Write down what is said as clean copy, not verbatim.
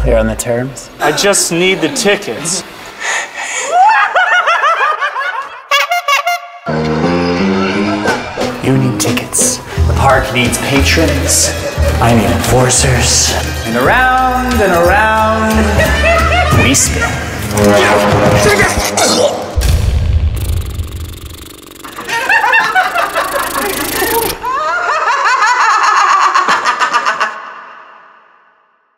Clear on the terms? I just need the tickets. You need tickets. The park needs patrons. I need enforcers. And around we spin.